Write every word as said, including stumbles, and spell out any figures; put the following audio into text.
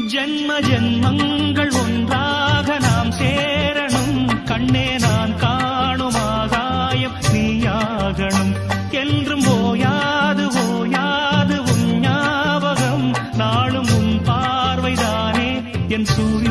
ஜென்ம ஜென்மங்கள் ஒன்றாக நாம் சேரணும் கண்ணே நான் காணும் ஆகாயம் நீயாகணும் என்றும் ஓயாது ஓயாது உன் ஞாபகம் நாளும் உன் பார்வைதானே என் சூரிய